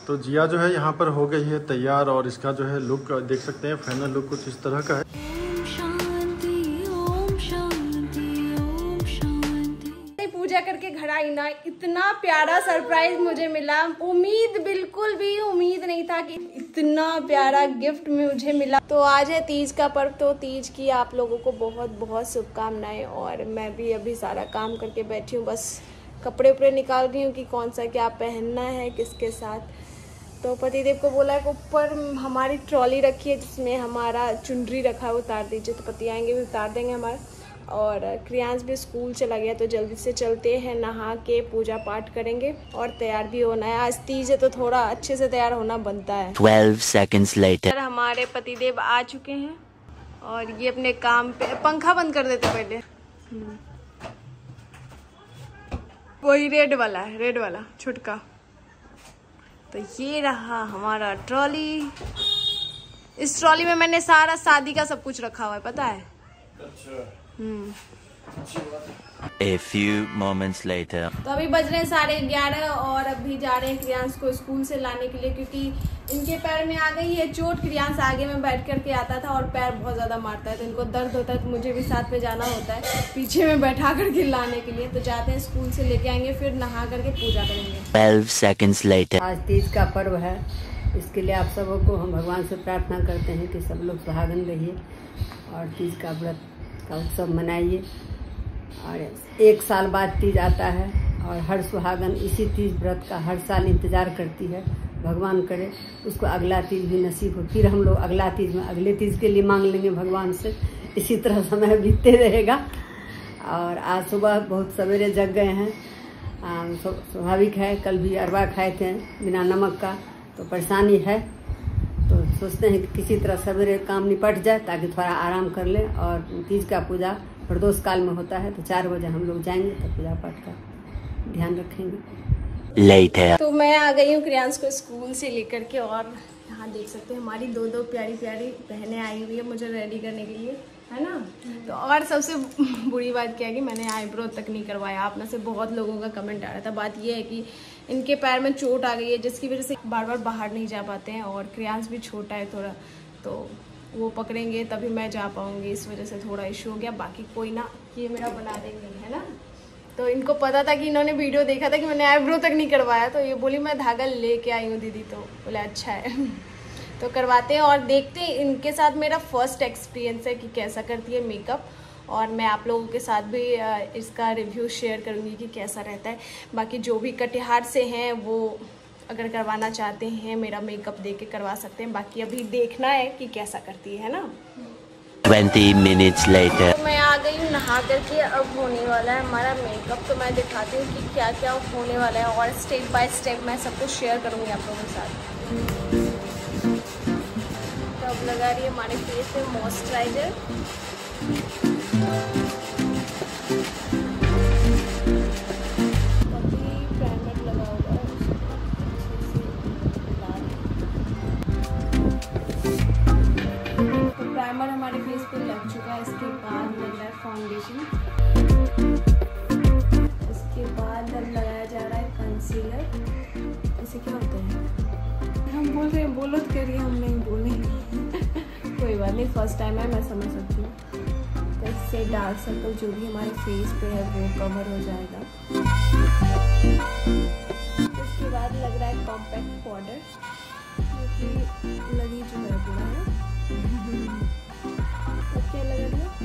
तो जिया जो है यहाँ पर हो गई है तैयार और इसका जो है लुक देख सकते हैं, फाइनल लुक कुछ इस तरह का है। पूजा करके घर आई ना, इतना प्यारा सरप्राइज मुझे मिला। बिल्कुल भी उम्मीद नहीं था कि इतना प्यारा गिफ्ट मुझे मिला। तो आज है तीज का पर्व, तो तीज की आप लोगों को बहुत बहुत शुभकामनाएं। और मैं भी अभी सारा काम करके बैठी हूँ, बस कपड़े उपड़े निकाल रही हूँ कि कौन सा क्या पहनना है किसके साथ। तो पतिदेव को बोला है ऊपर हमारी ट्रॉली रखी है जिसमें हमारा चुनरी रखा है, उतार दीजिए। तो पति आएंगे भी उतार देंगे हमारा। और क्रियांश भी स्कूल चला गया, तो जल्दी से चलते हैं, नहा के पूजा पाठ करेंगे और तैयार भी होना है। आज तीज है तो थोड़ा अच्छे से तैयार होना बनता है। 12 seconds later हमारे पतिदेव आ चुके हैं और ये अपने काम पे। पंखा बंद कर देते पहले। वही रेड वाला छुटका। तो ये रहा हमारा ट्रॉली। इस ट्रॉली में मैंने सारा शादी का सब कुछ रखा हुआ है, पता है। अच्छा। A few moments later. तो अभी बज रहे हैं 11:30 और अभी जा रहे हैं क्रियांश को स्कूल से लाने के लिए, क्योंकि इनके पैर में आ गई है चोट। क्रियांश आगे में बैठ करके आता था और पैर बहुत ज्यादा मारता है, तो इनको दर्द होता है, तो मुझे भी साथ में जाना होता है पीछे में बैठा करके लाने के लिए। तो जाते हैं, स्कूल से लेके आएंगे, फिर नहा करके पूजा करेंगे। 12 seconds later. आज तीज का पर्व है, इसके लिए आप सबों को हम भगवान से प्रार्थना करते हैं कि सब लोग सुहागन रहिए और तीज का व्रत का उत्सव मनाइए। और 1 साल बाद तीज आता है और हर सुहागन इसी तीज व्रत का हर साल इंतजार करती है। भगवान करे उसको अगला तीज भी नसीब हो, फिर हम लोग अगला तीज में अगले तीज के लिए मांग लेंगे भगवान से। इसी तरह समय बीतते रहेगा। और आज सुबह बहुत सवेरे जग गए हैं, स्वाभाविक है। कल भी अरवा खाए थे बिना नमक का, तो परेशानी है। तो सोचते हैं कि किसी तरह सवेरे काम निपट जाए ताकि थोड़ा आराम कर ले। और तीज का पूजा प्रदोष काल में होता है, तो 4 बजे हम लोग जाएंगे, तो पूजा पाठ का ध्यान रखेंगे। Later. तो मैं आ गई हूँ क्रियांश को स्कूल से लेकर के, और यहाँ देख सकते हैं हमारी 2 प्यारी प्यारी बहनें आई हुई है मुझे रेडी करने के लिए, है ना। तो और सबसे बुरी बात क्या है कि मैंने आईब्रो तक नहीं करवाया। आप में से बहुत लोगों का कमेंट आ रहा था। बात ये है कि इनके पैर में चोट आ गई है, जिसकी वजह से बार बार बाहर नहीं जा पाते हैं। और क्रियांश भी छोटा है थोड़ा, तो वो पकड़ेंगे तभी मैं जा पाऊँगी, इस वजह से थोड़ा इशू हो गया। बाकी कोई ना, ये मेरा बना देंगे, है ना। तो इनको पता था कि इन्होंने वीडियो देखा था कि मैंने आईब्रो तक नहीं करवाया, तो ये बोली मैं धागा लेके आई हूँ दीदी। तो बोले अच्छा है। तो करवाते हैं और देखते हैं। इनके साथ मेरा फर्स्ट एक्सपीरियंस है कि कैसा करती है मेकअप, और मैं आप लोगों के साथ भी इसका रिव्यू शेयर करूँगी कि कैसा रहता है। बाकी जो भी कटिहार से हैं वो अगर करवाना चाहते हैं मेरा मेकअप दे के करवा सकते हैं। बाकी अभी देखना है कि कैसा करती है ना। 20 minutes later. तो मैं आ गई हूँ नहा करके, अब होने वाला है हमारा मेकअप। तो मैं दिखाती हूँ कि क्या क्या होने वाला है और स्टेप बाय स्टेप मैं सब कुछ शेयर करूँगी आप लोगों के साथ। तो अब लगा रही है हमारे फेस पे मॉइस्चराइजर। प्राइमर हमारे फेस पे लग चुका है। इसके बाद लग रहा है फाउंडेशन। इसके बाद अब लगाया जा रहा है कंसीलर। इसे क्या होता है, हम बोल रहे हैं, बोलो तो करिए, हम नहीं बोलेंगे। कोई बात नहीं, फर्स्ट टाइम है, मैं समझ सकती हूँ। तो इससे डार्क सर्कल जो भी हमारे फेस पे है वो कवर हो जाएगा। उसके बाद लग रहा है कॉम्पैक्ट पाउडर, जो कि लग ही चुका है पूरा, है। क्या लग रहा है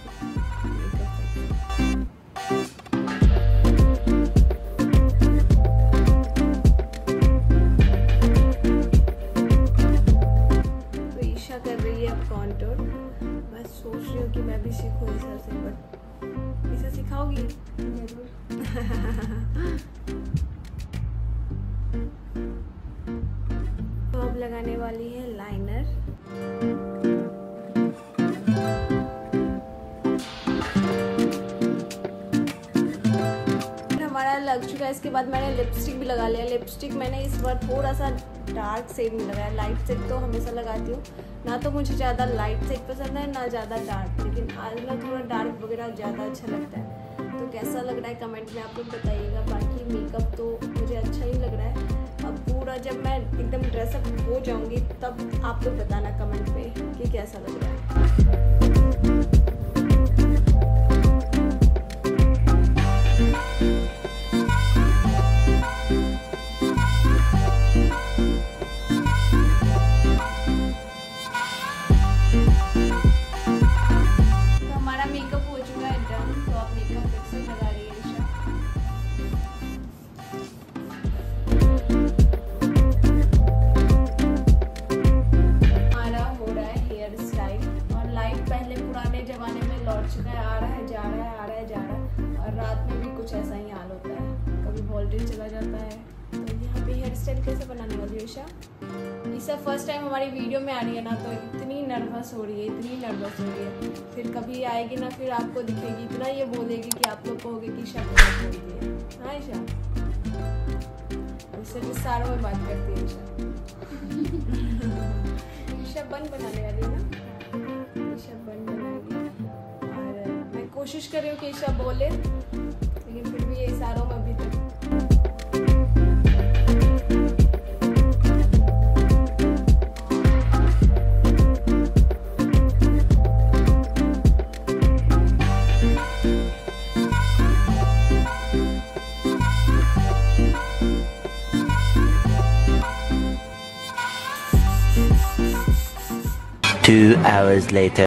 तो ईशा कर रही है अब कॉन्टूर। मैं सोच रही हूँ कि मैं भी सीखूँ ईशा से, बट ईशा सिखाओगी तो अब लगाने वाली है लाइनर। लग चुका है। इसके बाद मैंने लिपस्टिक भी लगा लिया। लिपस्टिक मैंने इस बार थोड़ा सा डार्क शेड में लगाया। लाइट शेड तो हमेशा लगाती हूँ, ना तो मुझे ज़्यादा लाइट शेड पसंद है ना ज़्यादा डार्क, लेकिन आज ना थोड़ा डार्क वगैरह ज़्यादा अच्छा लगता है। तो कैसा लग रहा है कमेंट में आप लोग बताइएगा। बाकी मेकअप तो मुझे अच्छा ही लग रहा है। अब पूरा जब मैं एकदम ड्रेसअप हो जाऊंगी तब आप लोग बताना कमेंट पे कि कैसा लग रहा है। ऐसा ही हाल होता है, कभी वोल्टेज चला जाता है। तो यहाँ पे हेयर स्टाइल कैसे बनाने वाली है ईशा फर्स्ट टाइम हमारी वीडियो में आ रही है ना, तो इतनी नर्वस हो रही है। फिर कभी आएगी ना, फिर आपको दिखेगी इतना ये बोलेगी कि आप लोग कहोगे कि ईशा बहुत बोल रही है। हाँ ईशा, इससे विस्तारों में बात करती है ईशा बन बनाने वाली है ना, ईशा बन बनाएगी। और मैं कोशिश कर रही हूँ कि ईशा बोले, लेकिन फिर भी ये इशारों में अभी तक। 2 hours later.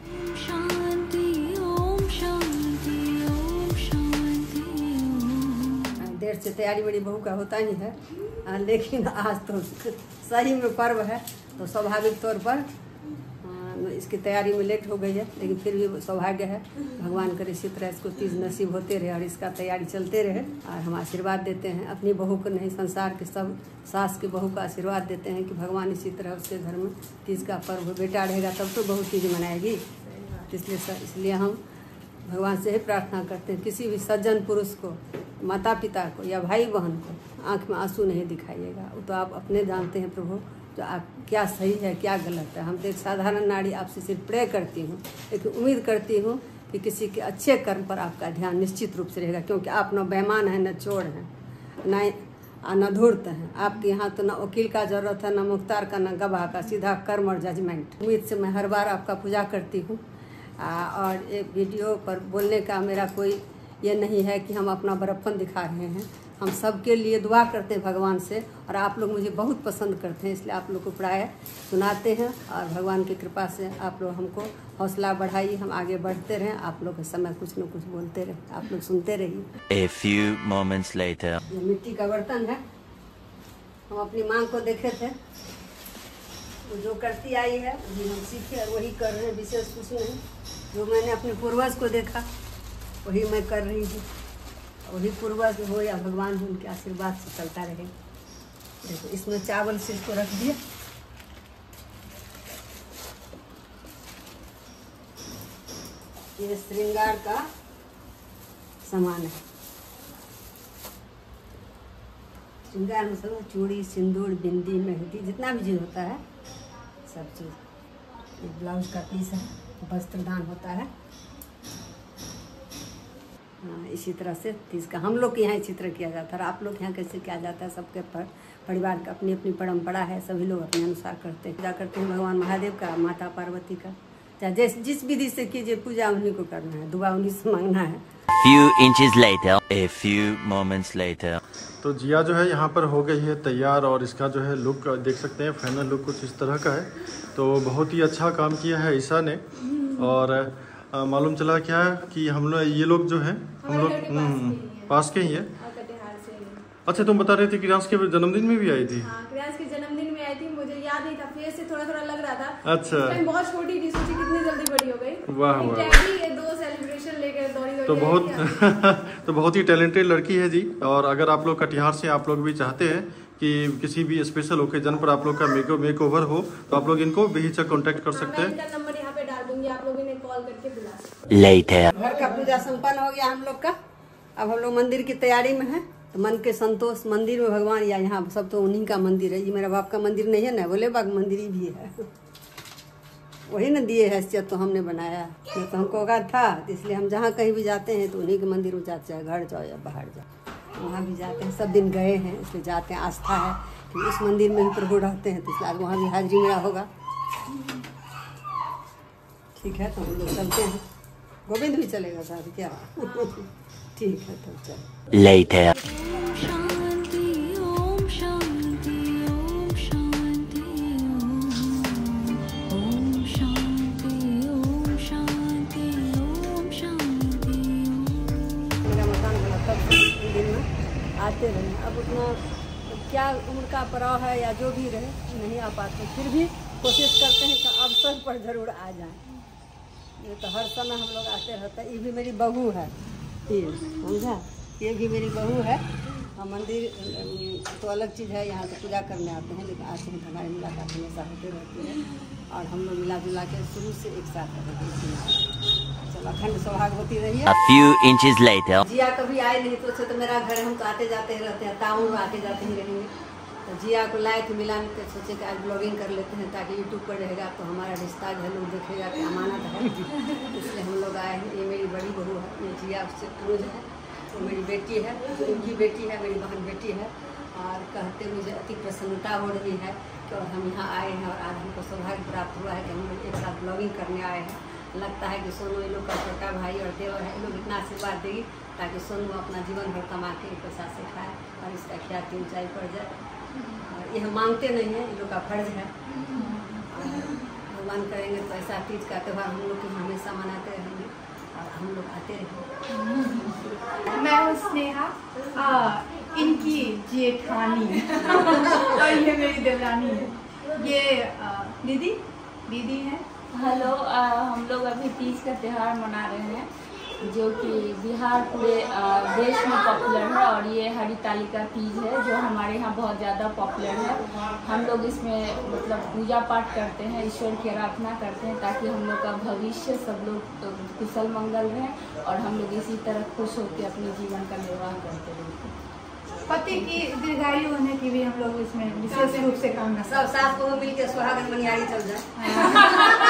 देर से तैयारी बड़ी बहू का होता ही है, लेकिन आज तो सही में पर्व है, तो स्वाभाविक तौर पर इसकी तैयारी में लेट हो गई है। लेकिन फिर भी सौभाग्य है, भगवान करे इसी तरह इसको तीज नसीब होते रहे और इसका तैयारी चलते रहे। और हम आशीर्वाद देते हैं अपनी बहू को नहीं, संसार के सब सास की बहू को आशीर्वाद देते हैं कि भगवान इसी तरह उसके घर में तीज का पर्व बेटा रहेगा तब तो बहू तीज मनाएगी। इसलिए हम भगवान से ही प्रार्थना करते हैं, किसी भी सज्जन पुरुष को, माता पिता को या भाई बहन को आँख में आंसू नहीं दिखाइएगा। वो तो आप अपने जानते हैं प्रभु, तो आप क्या सही है क्या गलत है। हम तो एक साधारण नारी आपसे सिर्फ प्रे करती हूँ, लेकिन उम्मीद करती हूँ कि किसी के अच्छे कर्म पर आपका ध्यान निश्चित रूप से रहेगा, क्योंकि आप न बेईमान हैं, न चोर हैं, न धूर्त हैं। आपके यहाँ तो न वकील का जरूरत है, न मुख्तार का, न गवाह का, सीधा कर्म और जजमेंट। उम्मीद से मैं हर बार आपका पूजा करती हूँ। और एक वीडियो पर बोलने का मेरा कोई ये नहीं है कि हम अपना बड़प्पन दिखा रहे हैं। हम सबके लिए दुआ करते हैं भगवान से, और आप लोग मुझे बहुत पसंद करते हैं, इसलिए आप लोग को प्राय सुनाते हैं। और भगवान की कृपा से आप लोग हमको हौसला बढ़ाइए, हम आगे बढ़ते रहें। आप लोग के समय कुछ न कुछ बोलते रहे, आप लोग सुनते रहिए। A few moments later. ये मिट्टी का बर्तन है, हम अपनी माँ को देखे थे, वो जो करती आई है वही हम सीखे और वही कर रहे हैं, विशेष कुछ नहीं। जो मैंने अपने पूर्वज को देखा वही मैं कर रही हूँ। वही पूर्वज हो या भगवान हो, उनके आशीर्वाद से चलता रहे। देखो इसमें चावल से इसको रख दिया, ये श्रृंगार का सामान है। श्रृंगार में सब चूड़ी, सिंदूर, बिंदी, मेहंदी, जितना भी चीज़ होता है सब चीज़। एक ब्लाउज का पीस है, वस्त्रदान होता है। इसी तरह से तीज का हम लोग के यहाँ चित्र किया जाता है। आप लोग के यहाँ कैसे किया जाता है, सबके परिवार का अपनी अपनी परंपरा है, सभी लोग अपने अनुसार करते हैं। पूजा करते हैं भगवान महादेव का, माता पार्वती का, चाहे जिस विधि से कीजिए पूजा उन्हीं को करना है, दुआ उन्हीं से मांगना है। Few inches later, a few moments later. तो जिया जो है यहाँ पर हो गई है तैयार, और इसका जो है लुक देख सकते हैं, फाइनल लुक कुछ इस तरह का है। तो बहुत ही अच्छा काम किया है ईशा ने। और मालूम चला क्या है कि हम लोग ये लोग जो है हम लोग पास के ही है। अच्छा, तुम बता रहे थे क्रियांश के जन्मदिन में भी आई थी? हाँ, क्रियांश के जन्मदिन में आई थी, मुझे याद नहीं था, फेस से थोड़ा थोड़ा लग रहा था। अच्छा, बहुत छोटी थी, सोची कितनी जल्दी बड़ी हो गई। वाह वाह, 2 सेलिब्रेशन लेकर दौड़ी तो बहुत ही टैलेंटेड लड़की है जी। और अगर आप लोग कटिहार से आप लोग भी चाहते हैं कि किसी भी स्पेशल ओकेजन पर आप लोग का मेकओवर हो, तो आप लोग इनको बेहिचक कांटेक्ट कर सकते हैं। इनका नंबर यहाँ पे डाल दूंगी, आप लोग इन्हें कॉल करके बुला सकते हैं। Later. घर का पूजा संपन्न हो गया हम लोग का। अब हम लोग मंदिर की तैयारी में हैं, तो मन के संतोष, मंदिर में भगवान या यहाँ सब तो उन्हीं का मंदिर है। ये मेरा बाप का मंदिर नहीं है ना, भोले बाबा का मंदिर ही भी है, वही ना दिए हैसियत तो हमने बनाया। ये तो हमको अवगात था, इसलिए हम जहाँ कहीं भी जाते हैं तो उन्हीं के मंदिर में जाते, चाहे घर जाओ या बाहर जाओ, वहाँ भी जाते हैं। सब दिन गए हैं, इसलिए जाते हैं। आस्था है तो उस मंदिर में भी प्रभु रहते हैं, तो इसलिए आज वहाँ भी हाजिरी मेरा होगा। ठीक है, तो हम लोग चलते हैं। गोविंद भी चलेगा साहब क्या? ठीक है, तो चलो। Later. मेरा मकान बना तब दिन में आते रहे। अब उतना क्या उम्र का पड़ाव है या जो भी रहे, नहीं आ पाते, फिर भी कोशिश करते हैं कि अवसर पर ज़रूर आ जाएं। ये तो हर समय हम लोग आते रहते हैं। ये भी मेरी बहू है, ये समझा, ये भी मेरी बहू है। हम मंदिर तो अलग चीज़ है, यहाँ तो पूजा करने आते हैं, लेकिन आते हैं तो हमारी मुलाकात हमेशा होती रहती है और हम लोग मिला जुला के शुरू से एक साथ रहते हैं। चलो, अखंड सौभाग्यवती रही है। A few inches later. जिया कभी आए नहीं तो मेरा घर है, हम तो आते जाते ही रहते हैं, ताउन आते जाते ही रहेंगे। तो जिया को लाए थे मिलान के, सोचे कि आज ब्लॉगिंग कर लेते हैं ताकि यूट्यूब पर रहेगा तो हमारा रिश्ता जो है लोग देखेगा कि अमानत है, इसलिए हम लोग आए हैं। ये मेरी बड़ी बहू है, ये जिया उससे क्रूज है, तो मेरी बेटी है, जो उनकी बेटी है, मेरी बहन बेटी है। और कहते मुझे अति प्रसन्नता हो रही है कि हम यहाँ आए हैं और आज हमको सौभाग्य प्राप्त हुआ है कि हम लोग एक साथ ब्लॉगिंग करने आए हैं। लगता है कि सोनू ये लोग का छोटा भाई और देवर है, ये लोग इतना आशीर्वाद देगी ताकि सोनू अपना जीवन भर कमा के पैसा से खाए और इसका ख्याति ऊंचाई पड़ जाए। और ये हम मांगते नहीं हैं, ये लोग का फर्ज है। और भगवान करेंगे तो ऐसा तीज का त्यौहार हम लोग की हमेशा मनाते रहेंगे और हम लोग आते रहेंगे। मैं हूँ स्नेहा, इनकी जेठानी और ये मेरी देवरानी है। ये दीदी है। हेलो, हम लोग अभी तीज का त्यौहार मना रहे हैं जो कि बिहार पूरे देश में पॉपुलर है और ये हरितालिका तीज है जो हमारे यहाँ बहुत ज़्यादा पॉपुलर है। हम लोग इसमें मतलब पूजा पाठ करते हैं, ईश्वर की आराधना करते हैं ताकि हम लोग का भविष्य सब लोग कुशल मंगल रहें और हम लोग इसी तरह खुश होकर अपने जीवन का निर्वाह करते रहें। पति की दीर्घायु होने की भी हम लोग इसमें विशेष रूप से कामना। सब सास बहू मिल के सुहागन मनियारी चल जाए।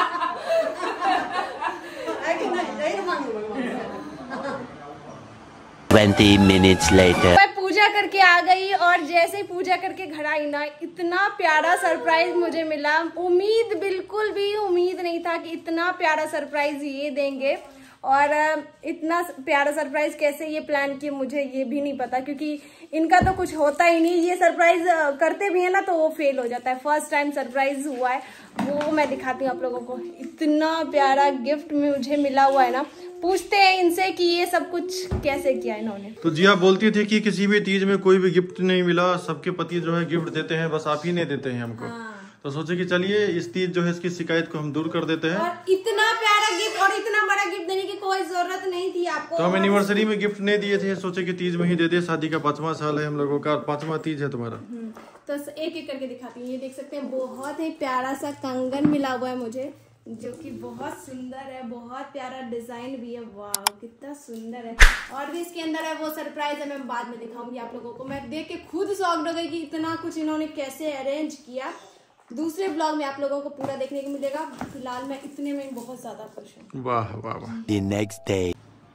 20 minutes later. मैं पूजा करके आ गई और जैसे ही पूजा करके घर आई ना, इतना प्यारा सरप्राइज मुझे मिला। बिल्कुल भी उम्मीद नहीं था कि इतना प्यारा सरप्राइज ये देंगे। और इतना प्यारा सरप्राइज कैसे ये प्लान किए मुझे ये भी नहीं पता, क्योंकि इनका तो कुछ होता ही नहीं। ये सरप्राइज करते भी है ना तो वो फेल हो जाता है। फर्स्ट टाइम सरप्राइज हुआ है, वो मैं दिखाती हूँ आप लोगों को। इतना प्यारा गिफ्ट मुझे मिला हुआ है ना। पूछते हैं इनसे कि ये सब कुछ कैसे किया इन्होंने। तो जिया बोलती थी कि किसी भी तीज में कोई भी गिफ्ट नहीं मिला, सबके पति जो है गिफ्ट देते हैं, बस आप ही नहीं देते हैं हमको। तो सोचे कि चलिए इस तीज जो है इसकी शिकायत को हम दूर कर देते हैं। और इतना प्यारा गिफ्ट और इतना बड़ा गिफ्ट देने की कोई जरूरत नहीं थी आपको। तो हम एनिवर्सरी में गिफ्ट नहीं दिए थे, सोचे कि तीज में ही दे दे। शादी का 5वां साल है हम लोगों का, 5वां तीज है तुम्हारा। तो एक एक करके दिखाती हूँ। ये देख सकते हैं, बहुत ही प्यारा सा कंगन मिला हुआ है मुझे, जो कि बहुत सुंदर है, बहुत प्यारा डिजाइन भी है। वाह कितना सुंदर है। और भी इसके अंदर है वो सरप्राइज है, मैं बाद में दिखाऊंगी आप लोगों को। मैं देख के खुद शॉक्ड हो गई कि इतना कुछ इन्होंने कैसे अरेंज किया। दूसरे ब्लॉग में आप लोगों को पूरा देखने को मिलेगा। फिलहाल मैं इतने में बहुत ज्यादा खुश हूँ। वाह वाह वाह। The next day.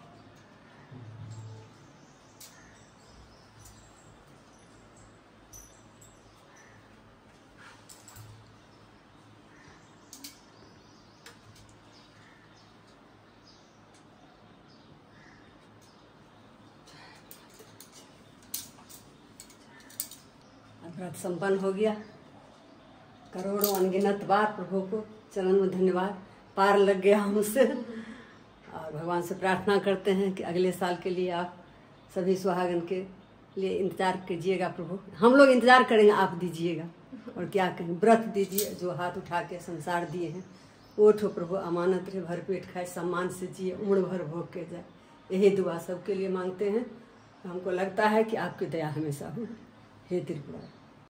व्रत संपन्न हो गया। करोड़ों अनगिनत बार प्रभु को चरण में धन्यवाद, पार लग गया हमसे। और भगवान से प्रार्थना करते हैं कि अगले साल के लिए आप सभी सुहागन के लिए इंतजार कीजिएगा प्रभु। हम लोग इंतजार करेंगे, आप दीजिएगा। और क्या कहें, व्रत दीजिए, जो हाथ उठा के संसार दिए हैं वो ठो प्रभु अमानत रहे, भरपेट खाए, सम्मान से जिए, उम्र भर भोग के जाए। यही दुआ सबके लिए मांगते हैं। हमको लगता है कि आपकी दया हमेशा हो। हे त्रिपुरा।